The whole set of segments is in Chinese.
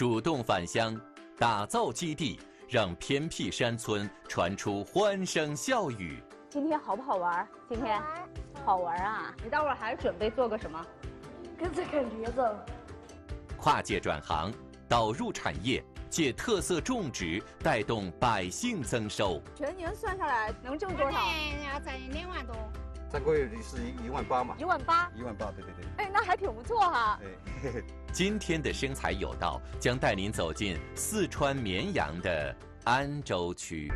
主动返乡，打造基地，让偏僻山村传出欢声笑语。 今天好不好玩？今天好玩啊！你待会儿还准备做个什么？ 跟着看驴子。 跨界转行，导入产业，借特色种植带动百姓增收。 全年算下来能挣多少？ 要挣2万多。 3个月是18000嘛 ？18000。18000， 对对对。 哎，那还挺不错哈。 对。 今天的生财有道将带您走进四川绵阳的安州区。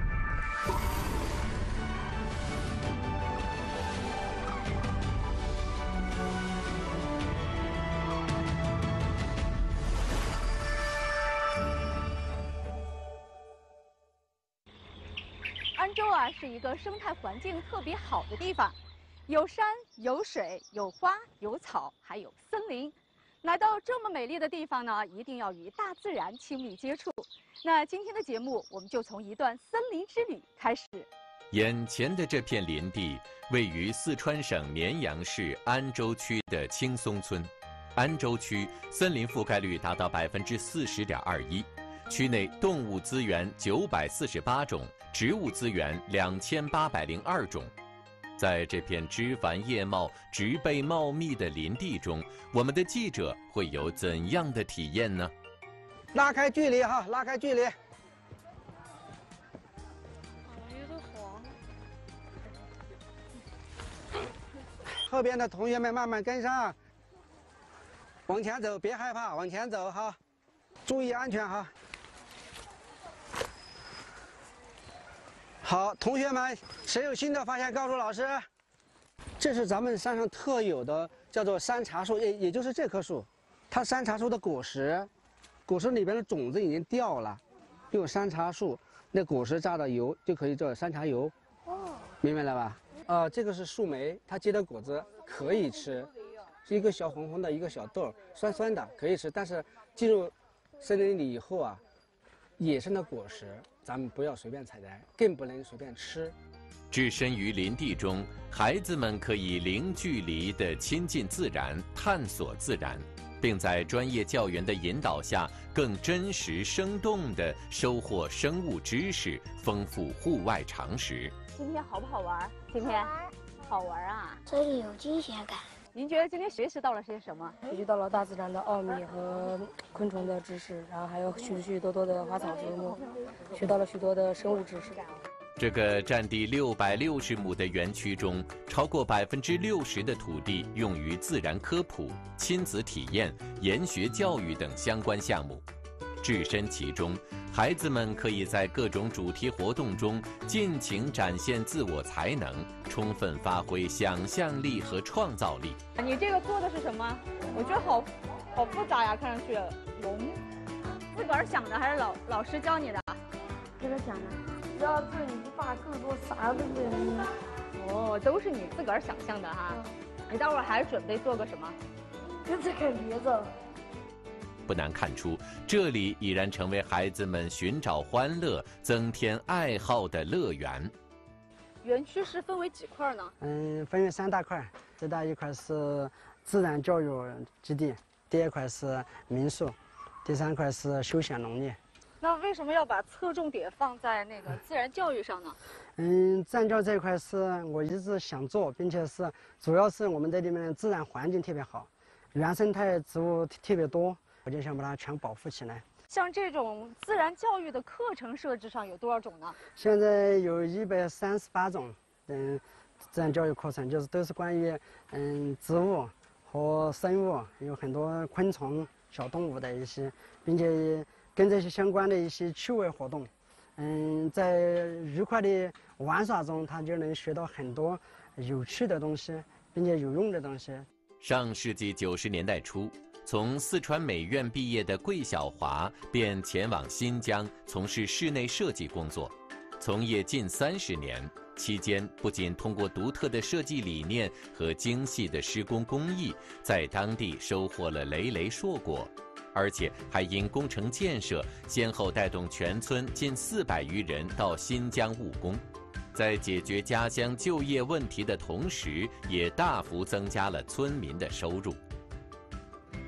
安州啊，是一个生态环境特别好的地方。 有山有水有花有草，还有森林。来到这么美丽的地方呢，一定要与大自然亲密接触。那今天的节目，我们就从一段森林之旅开始。 眼前的这片林地位于四川省绵阳市安州区的青松村。安州区森林覆盖率达到40.21%，区内动物资源948种，植物资源2802种。 在这片枝繁叶茂、植被茂密的林地中，我们的记者会有怎样的体验呢？ 拉开距离哈，拉开距离。 有点黄。 后边的同学们慢慢跟上，往前走，别害怕，往前走哈，注意安全哈。 好，同学们，谁有新的发现告诉老师。这是咱们山上特有的，叫做山茶树，也就是这棵树，它山茶树的果实里边的种子已经掉了，用山茶树那果实榨的油就可以做山茶油。哦，明白了吧？这个是树莓，它结的果子可以吃，是一个小红红的一个小豆，酸酸的，可以吃。但是进入森林里以后啊，野生的果实。 咱们不要随便采摘，更不能随便吃。 置身于林地中，孩子们可以零距离地亲近自然，探索自然，并在专业教员的引导下，更真实生动地收获生物知识，丰富户外常识。 今天好不好玩？今天好玩啊！ 这里有惊险感。 您觉得今天学习到了些什么？ 学习到了大自然的奥秘和昆虫的知识，然后还有许许多多的花草树木，学到了许多的生物知识。 这个占地660亩的园区中，超过60%的土地用于自然科普、亲子体验、研学教育等相关项目。置身其中，孩子们可以在各种主题活动中尽情展现自我才能，充分发挥想象力和创造力。 你这个做的是什么？我觉得好复杂呀，看上去。龙，自个儿想的还是老师教你的？ 自个儿想的。只要这一把更多啥都是。 哦，都是你自个儿想象的哈。你待会儿还准备做个什么？ 跟着看驴子。 不难看出，这里已然成为孩子们寻找欢乐、增添爱好的乐园。 园区是分为几块呢？ 分为3大块，最大一块是自然教育基地，第2块是民宿，第3块是休闲农业。 那为什么要把侧重点放在那个自然教育上呢？ 自然教育这一块是我一直想做，并且是主要是我们这里面的自然环境特别好，原生态植物特别多。 我就想把它全保护起来。 像这种自然教育的课程设置上有多少种呢？ 现在有138种，自然教育课程，就是都是关于植物和生物，有很多昆虫、小动物的一些，并且跟这些相关的一些趣味活动。在愉快的玩耍中，他就能学到很多有趣的东西，并且有用的东西。 上世纪90年代初。 从四川美院毕业的桂小华便前往新疆从事室内设计工作，从业近30年。期间，不仅通过独特的设计理念和精细的施工工艺，在当地收获了累累硕果，而且还因工程建设，先后带动全村近400余人到新疆务工。在解决家乡就业问题的同时，也大幅增加了村民的收入。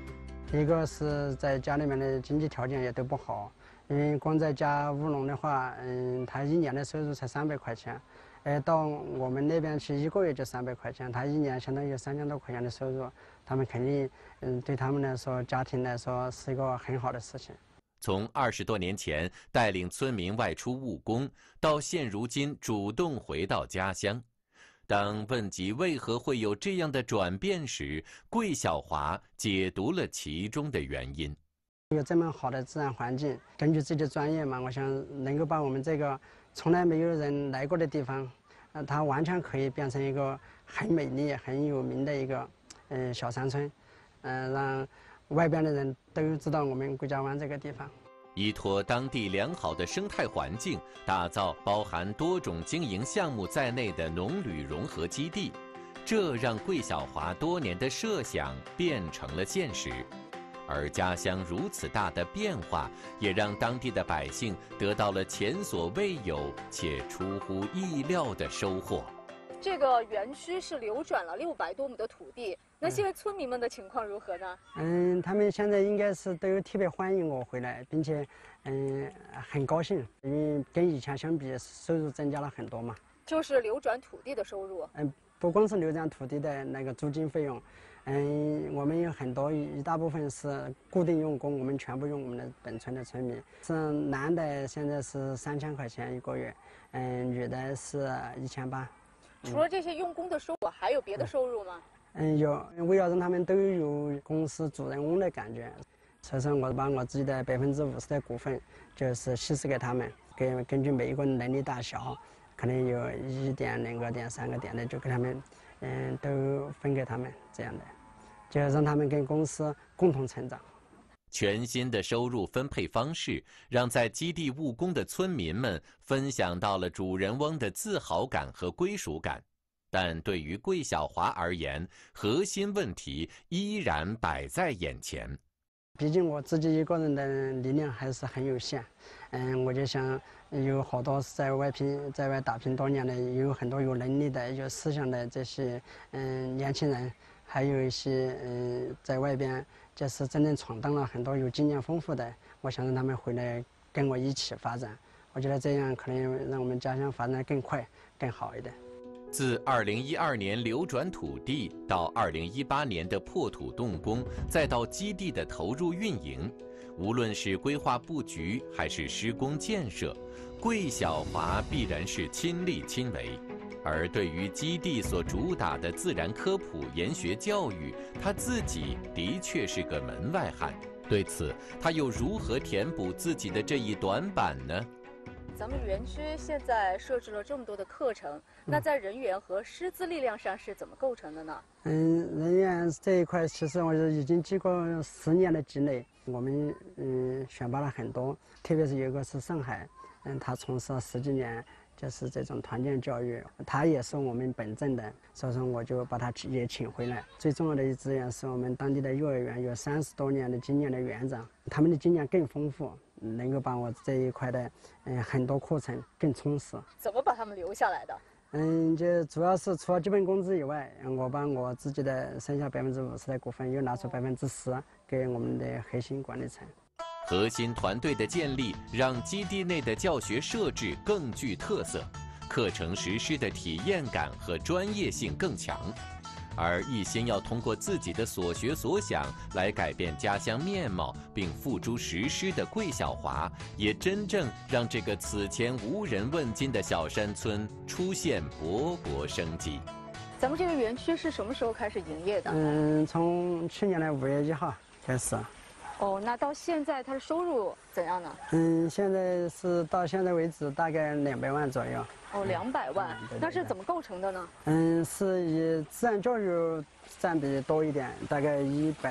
一个是在家里面的经济条件也都不好，因为光在家务农的话，他一年的收入才300块钱，到我们那边去1个月就300块钱，他一年相当于3000多块钱的收入，他们肯定，对他们来说，家庭来说是一个很好的事情。 从20多年前带领村民外出务工，到现如今主动回到家乡。当问及为何会有这样的转变时，桂小华解读了其中的原因。 有这么好的自然环境，根据自己的专业嘛，我想能够把我们这个从来没有人来过的地方，它完全可以变成一个很美丽、很有名的一个小山村，让外边的人都知道我们桂家湾这个地方。 依托当地良好的生态环境，打造包含多种经营项目在内的农旅融合基地，这让桂小华多年的设想变成了现实。而家乡如此大的变化，也让当地的百姓得到了前所未有且出乎意料的收获。 这个园区是流转了600多亩的土地，那现在村民们的情况如何呢？ 他们现在应该是都特别欢迎我回来，并且很高兴，因为跟以前相比，收入增加了很多嘛。 就是流转土地的收入。 不光是流转土地的那个租金费用，我们有很多一大部分是固定用工，我们全部用我们的本村的村民。是男的现在是3000块钱1个月，女的是1800。 除了这些用工的收入，还有别的收入吗？ 有，为了让他们都有公司主人翁的感觉，所以说我把我自己的50%的股份，就是稀释给他们，根据每一个人能力大小，可能有1点、2个点、3个点的，就给他们，都分给他们这样的，就让他们跟公司共同成长。 全新的收入分配方式，让在基地务工的村民们分享到了主人翁的自豪感和归属感。但对于桂小华而言，核心问题依然摆在眼前。 毕竟我自己一个人的力量还是很有限，我就想有好多是在外打拼多年的，有很多有能力的、有思想的这些年轻人，还有一些在外边就是真正闯荡了很多有经验丰富的，我想让他们回来跟我一起发展。我觉得这样可能让我们家乡发展更快、更好一点。 自2012年流转土地到2018年的破土动工，再到基地的投入运营，无论是规划布局还是施工建设，桂小华必然是亲力亲为。而对于基地所主打的自然科普研学教育，他自己的确是个门外汉。对此，他又如何填补自己的这一短板呢？ 咱们园区现在设置了这么多的课程，那在人员和师资力量上是怎么构成的呢？ 人员这一块，其实我已经经过10年的积累，我们选拔了很多，特别是有一个是上海，他从事了10几年。就是这种团建教育，他也是我们本镇的，所以说我就把他也请回来。最重要的一资源是我们当地的幼儿园有30多年的经验的园长，他们的经验更丰富，能够把我这一块的很多课程更充实。 怎么把他们留下来的？ 就主要是除了基本工资以外，我把我自己的剩下50%的股份又拿出10%给我们的核心管理层。 核心团队的建立，让基地内的教学设置更具特色，课程实施的体验感和专业性更强。而一心要通过自己的所学所想来改变家乡面貌，并付诸实施的桂小华，也真正让这个此前无人问津的小山村出现勃勃生机。 咱们这个园区是什么时候开始营业的？ 从去年的5月1号开始。 哦，那到现在它的收入怎样呢？ 现在是到现在为止大概200万左右。 哦，200万，那是怎么构成的呢？ 是以自然教育占比多一点，大概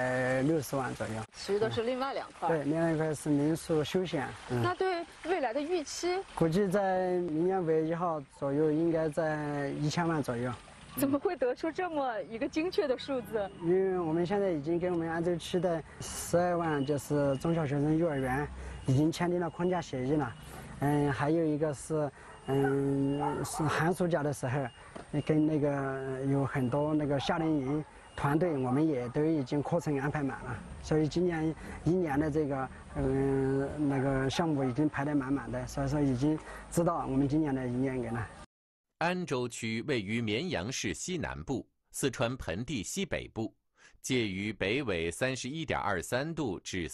160万左右。 其余的是另外2块。 对，另外一块是民宿休闲。 那对未来的预期？ 估计在明年5月1号左右，应该在1000万左右。 怎么会得出这么一个精确的数字？ 因为我们现在已经跟我们安州区的12万就是中小学生幼儿园已经签订了框架协议了。还有一个是是寒暑假的时候，跟那个有很多那个夏令营， 团队我们也都已经课程安排满了，所以今年一年的这个那个项目已经排得满满的，所以说已经知道我们今年的营业额了。 安州区位于绵阳市西南部，四川盆地西北部，介于北纬31.23度至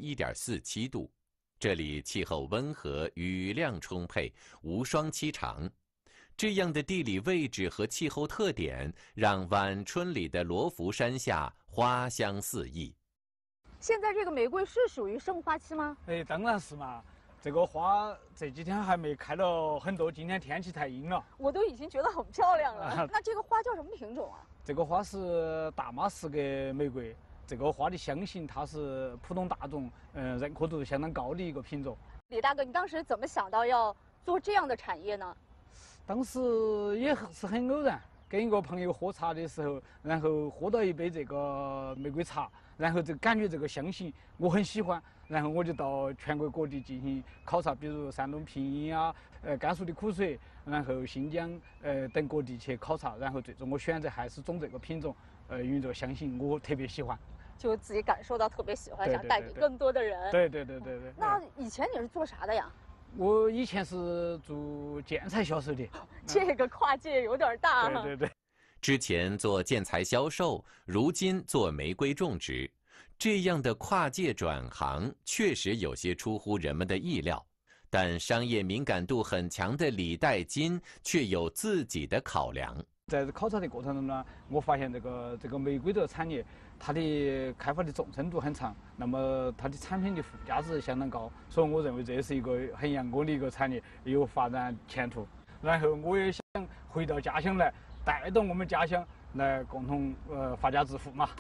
31.47度。这里气候温和，雨量充沛，无霜期长。这样的地理位置和气候特点，让晚春里的罗浮山下花香四溢。 现在这个玫瑰是属于盛花期吗？ 哎，当然是嘛。这个花这几天还没开了很多，今天天气太阴了。 我都已经觉得很漂亮了。那这个花叫什么品种啊？ 这个花是大马士革玫瑰。这个花的香型，它是普通大众认可度相当高的一个品种。 李大哥，你当时怎么想到要做这样的产业呢？ 当时也是很偶然，跟一个朋友喝茶的时候，然后喝到一杯这个玫瑰茶，然后感觉这个香型我很喜欢，然后我就到全国各地进行考察，比如山东平阴啊、甘肃的苦水，然后新疆等各地去考察，然后最终我选择还是种这个品种，因为这个香型我特别喜欢。 就自己感受到特别喜欢，想带给更多的人。 对。 那以前你是做啥的呀？ 我以前是做建材销售的。 这个跨界有点大啊。 对。 之前做建材销售，如今做玫瑰种植，这样的跨界转行确实有些出乎人们的意料。但商业敏感度很强的李代金却有自己的考量。 在考察的过程中呢，我发现这个玫瑰这个产业，它的开发的纵深度很长，那么它的产品的附加值相当高，所以我认为这是一个很阳光的一个产业，有发展前途。然后我也想回到家乡来，带动我们家乡来共同发家致富嘛。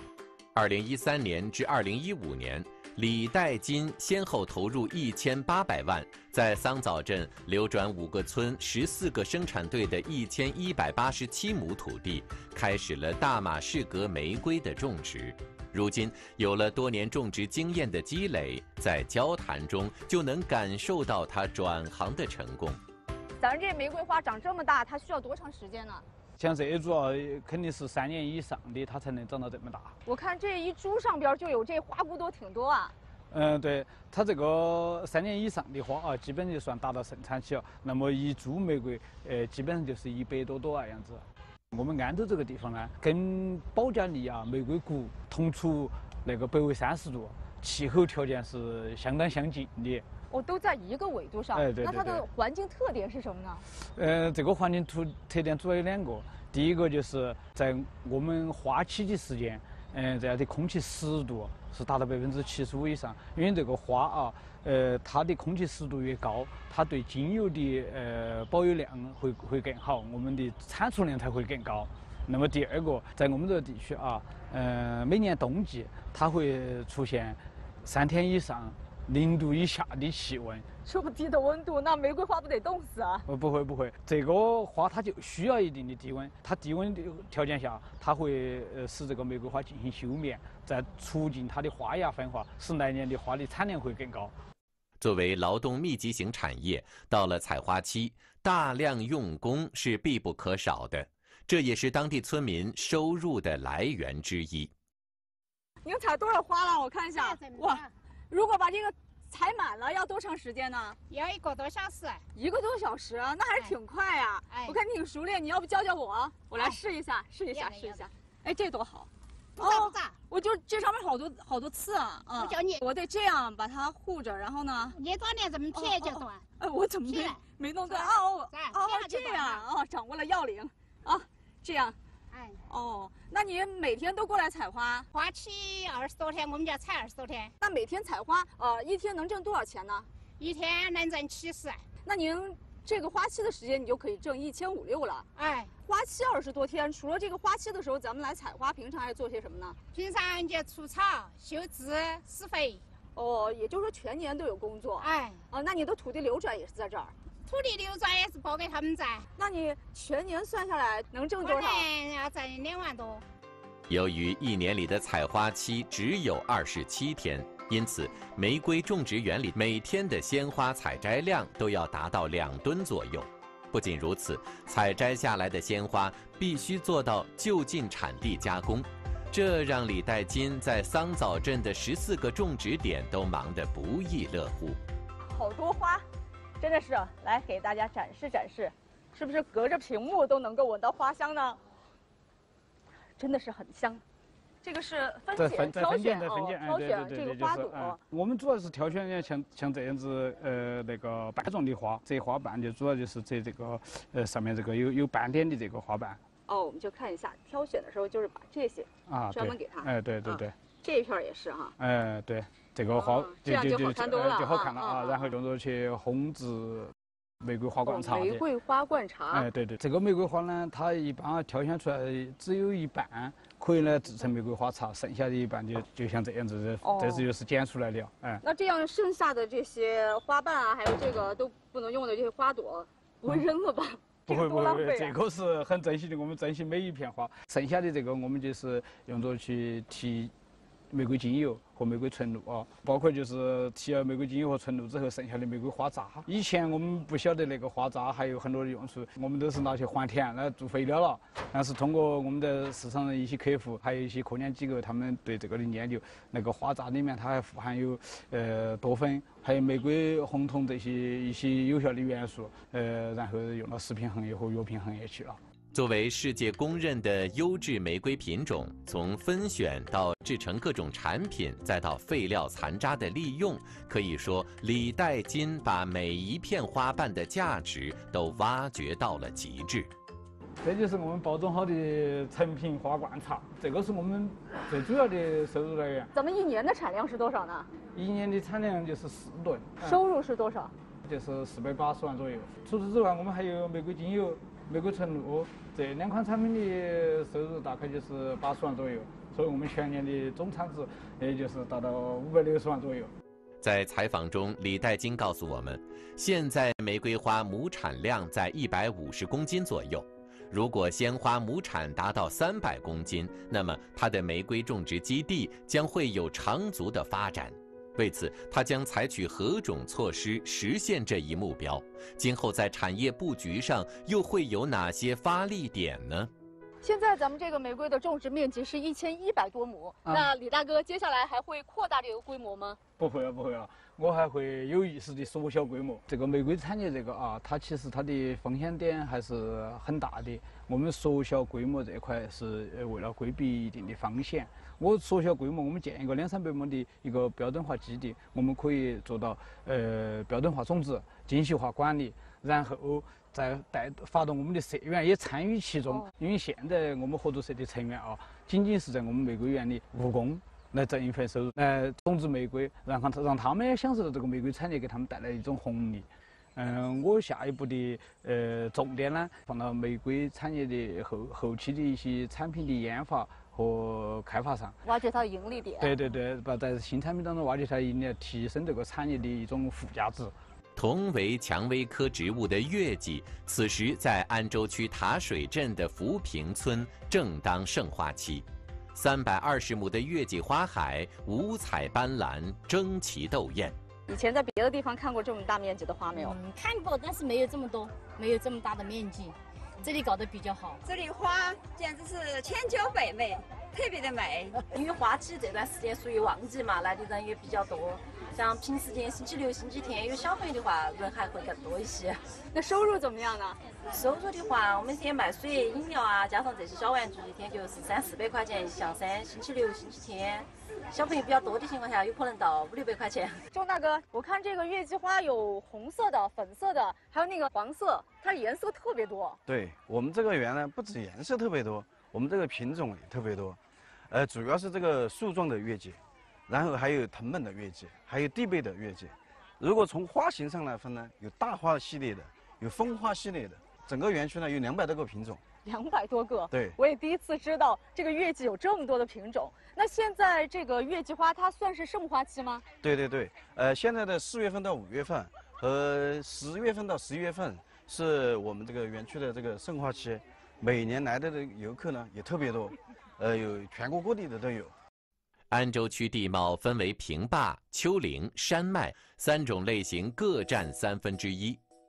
2013年至2015年，李代金先后投入1800万，在桑枣镇流转5个村、14个生产队的1187亩土地，开始了大马士革玫瑰的种植。如今有了多年种植经验的积累，在交谈中就能感受到他转行的成功。 咱这玫瑰花长这么大，它需要多长时间呢？ 像这一株啊，肯定是3年以上的，它才能长到这么大。 我看这一株上边就有这花骨朵挺多啊。 对，它这个3年以上的花啊，基本就算达到盛产期了。那么一株玫瑰，基本上就是100多朵啊样子。我们安州这个地方呢，跟保加利亚玫瑰谷同处那个北纬30度，气候条件是相当相近的。 都在一个纬度上。 对。 那它的环境特点是什么呢？ 这个环境特点主要有2个，第一个就是在我们花期的时间，这样的空气湿度是达到75%以上。因为这个花啊，它的空气湿度越高，它对精油的保有量会更好，我们的产出量才会更高。那么第二个，在我们这个地区啊，每年冬季它会出现3天以上0度以下的气温。 这么低的温度，那玫瑰花不得冻死啊？ 不会，这个花它就需要一定的低温，它低温的条件下，它会使这个玫瑰花进行休眠，再促进它的花芽分化，使来年的花的产量会更高。 作为劳动密集型产业，到了采花期，大量用工是必不可少的，这也是当地村民收入的来源之一。 您采多少花了？我看一下。哇，如果把这个采满了要多长时间呢？ 要1个多小时。 1个多小时，那还是挺快呀。我看你挺熟练，你要不教教我？我来试一下。哎，这多好。 不咋。 我就这上面好多刺啊。 我教你。 我得这样把它护着，然后呢？ 捏断点，这么撇就断。 我怎么没弄断？这样掌握了要领。这样。那你每天都过来采花？ 花期20多天，我们就要采20多天。 那每天采花，一天能挣多少钱呢？ 一天能挣70。 那您这个花期的时间，你就可以挣1500-1600了。花期20多天，除了这个花期的时候，咱们来采花，平常还做些什么呢？ 平常就除草、修枝、施肥。 也就是说全年都有工作。那你的土地流转也是在这儿？ 土地流转也是包给他们在。 那你全年算下来能挣多少？ 要挣2万多。 由于一年里的采花期只有27天，因此玫瑰种植园里每天的鲜花采摘量都要达到2吨左右。不仅如此，采摘下来的鲜花必须做到就近产地加工， 这让李代金在桑枣镇的14个种植点都忙得不亦乐乎。 好多花，真的是来给大家展示展示，是不是隔着屏幕都能够闻到花香呢？真的是很香。这个是分拣、挑选挑选这个花朵。 我们主要是挑选像这样子那个瓣状的花，折花瓣就主要就是折这个上面这个有斑点的这个花瓣。 哦，我们就看一下挑选的时候，就是把这些专门给它。 哎，对。 这一片也是哈。 哎，对，这个花这样就好看多了， 就好看了啊。然后用作去烘制玫瑰花冠茶。 玫瑰花冠茶。 哎，对，这个玫瑰花呢，它一般挑选出来只有一半可以呢制成玫瑰花茶，剩下的一半就像这样子，这就是剪出来的。哎， 那这样剩下的这些花瓣啊，还有这个都不能用的这些花朵，不会扔了吧？ 不会，这个是很珍惜的，我们珍惜每一片花。剩下的这个我们就是用作去提玫瑰精油和玫瑰纯露啊，包括就是提了玫瑰精油和纯露之后剩下的玫瑰花渣。以前我们不晓得那个花渣还有很多的用处，我们都是拿去还田来做肥料了。但是通过我们的市场的一些客户，还有一些科研机构，他们对这个的研究，那个花渣里面它还富含有多酚，还有玫瑰红酮这些一些有效的元素，然后用到食品行业和药品行业去了。 作为世界公认的优质玫瑰品种，从分选到制成各种产品，再到废料残渣的利用，可以说李代金把每一片花瓣的价值都挖掘到了极致。 这就是我们包装好的成品花冠茶，这个是我们最主要的收入来源。 咱们一年的产量是多少呢？ 一年的产量就是4吨。 收入是多少？ 就是480万左右。除此之外，我们还有玫瑰精油、玫瑰纯露这2款产品的收入大概就是80万左右，所以我们全年的总产值也就是达到560万左右。 在采访中，李代金告诉我们，现在玫瑰花亩产量在150公斤左右。如果鲜花亩产达到300公斤，那么它的玫瑰种植基地将会有长足的发展。为此，他将采取何种措施实现这一目标？今后在产业布局上又会有哪些发力点呢？ 现在咱们这个玫瑰的种植面积是1100多亩，那李大哥接下来还会扩大这个规模吗？ 不会了，我还会有意识的缩小规模。这个玫瑰产业它其实它的风险点还是很大的。我们缩小规模这块是为了规避一定的风险。我缩小规模，我们建一个200-300亩的一个标准化基地，我们可以做到标准化种植、精细化管理，然后再发动我们的社员也参与其中。因为现在我们合作社的成员仅仅是在我们玫瑰园里务工来挣一份收入，来种植玫瑰，让他们也享受到这个玫瑰产业给他们带来的一种红利。我下一步的重点呢，放到玫瑰产业的后期的一些产品的研发和开发上， 挖掘它的盈利点。 对，把在新产品当中挖掘它的盈利，提升这个产业的一种附加值。 同为蔷薇科植物的月季，此时在安州区塔水镇的福平村正当盛花期。320亩的月季花海五彩斑斓，争奇斗艳。 以前在别的地方看过这么大面积的花没有？ 看过，但是没有这么多，没有这么大的面积。这里搞得比较好， 这里花简直是千娇百媚，特别的美。 因为花期这段时间属于旺季嘛，来的人也比较多。像平时间星期六、星期天有小朋友的话，人还会更多一些。 那收入怎么样呢？ 收入的话，我们先卖水、饮料啊，加上这些小玩具，一天就是300-400块钱。像星期六、星期天，小朋友比较多的情况下，有可能到500-600块钱。 钟大哥，我看这个月季花有红色的、粉色的，还有那个黄色，它颜色特别多。 对我们这个园呢，不止颜色特别多，我们这个品种也特别多。主要是这个树状的月季，然后还有藤本的月季，还有地贝的月季。如果从花型上来分呢，有大花系列的，有蜂花系列的。整个园区呢有200多个品种。 200多个， 对， 我也第一次知道这个月季有这么多的品种。那现在这个月季花它算是盛花期吗？ 对，现在的4月份到5月份和10月份到11月份是我们这个园区的这个盛花期，每年来的游客呢也特别多，有全国各地的都有。 安州区地貌分为平坝、丘陵、山脉3种类型，各占1/3。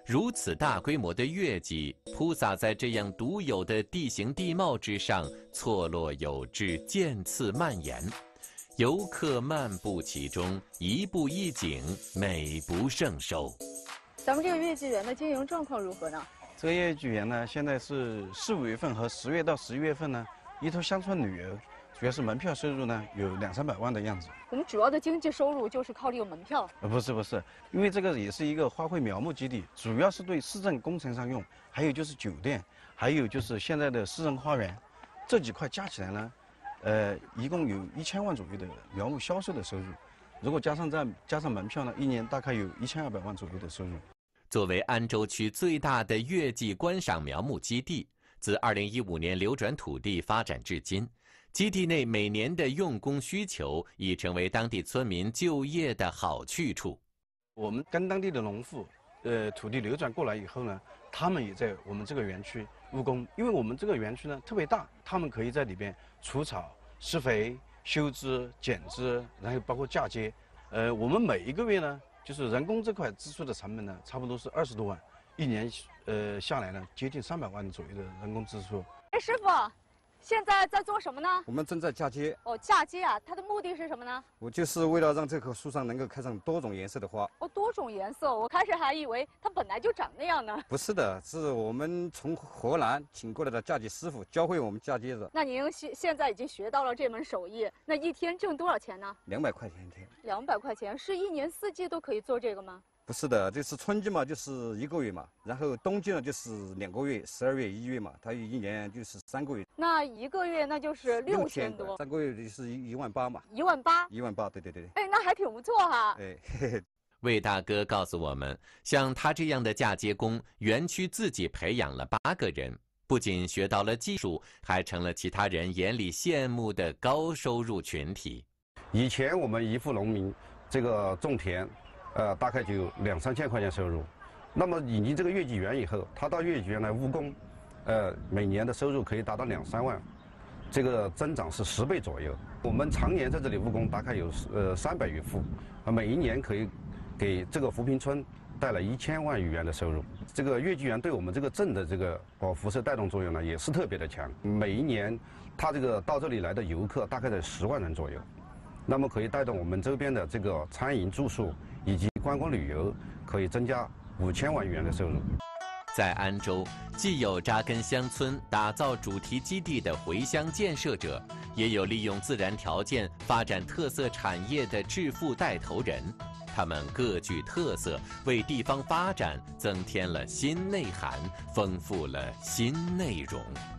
如此大规模的月季铺洒在这样独有的地形地貌之上，错落有致，渐次蔓延。游客漫步其中，一步一景，美不胜收。 咱们这个月季园的经营状况如何呢？ 这个月季园呢，现在是4、5月份和10月到11月份呢，依托乡村旅游，主要是门票收入呢有200、300万的样子。 我们主要的经济收入就是靠这个门票。 不是，因为这个也是一个花卉苗木基地，主要是对市政工程上用，还有就是酒店，还有就是现在的私人花园，这几块加起来呢，一共有1000万左右的苗木销售的收入。如果加上门票呢，一年大概有1200万左右的收入。 作为安州区最大的月季观赏苗木基地，自2015年流转土地发展至今，基地内每年的用工需求已成为当地村民就业的好去处。 我们跟当地的农户，土地流转过来以后呢，他们也在我们这个园区务工，因为我们这个园区呢特别大，他们可以在里边除草、施肥、修枝、剪枝，然后包括嫁接。我们每一个月呢，就是人工这块支出的成本呢，差不多是20多万，一年下来呢，接近300万左右的人工支出。 哎，师傅，现在在做什么呢？ 我们正在嫁接。 哦，嫁接啊，它的目的是什么呢？ 我就是为了让这棵树上能够开上多种颜色的花。 哦，多种颜色，我开始还以为它本来就长那样呢。 不是的，是我们从河南请过来的嫁接师傅教会我们嫁接的。 那您现在已经学到了这门手艺，那一天挣多少钱呢 ？200块钱一天。 200块钱，是一年4季都可以做这个吗？ 不是的，就是春季嘛，就是1个月嘛，然后冬季呢就是2个月，12月、1月嘛，它一年就是3个月。 那1个月那就是6000多 ，3个月就是18000嘛。 18000。 18000，对。 哎，那还挺不错哈。 哎，嘿嘿。 魏大哥告诉我们，像他这样的嫁接工，园区自己培养了8个人，不仅学到了技术，还成了其他人眼里羡慕的高收入群体。 以前我们一户农民这个种田。大概就2、3千块钱收入，那么引进这个月季园以后，他到月季园来务工，每年的收入可以达到2、3万，这个增长是10倍左右。我们常年在这里务工，大概有300余户，每一年可以给这个扶贫村带来1000万余元的收入。这个月季园对我们这个镇的这个辐射带动作用呢，也是特别的强。每一年，他这个到这里来的游客大概在10万人左右，那么可以带动我们周边的这个餐饮住宿以及观光旅游，可以增加5000万元的收入。 在安州，既有扎根乡村、打造主题基地的回乡建设者，也有利用自然条件发展特色产业的致富带头人。他们各具特色，为地方发展增添了新内涵，丰富了新内容。